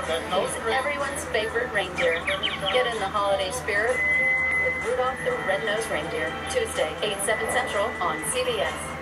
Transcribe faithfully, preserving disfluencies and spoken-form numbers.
He's everyone's favorite reindeer. Get in the holiday spirit with Rudolph the Red-Nosed Reindeer. Tuesday, eight, seven Central on C B S.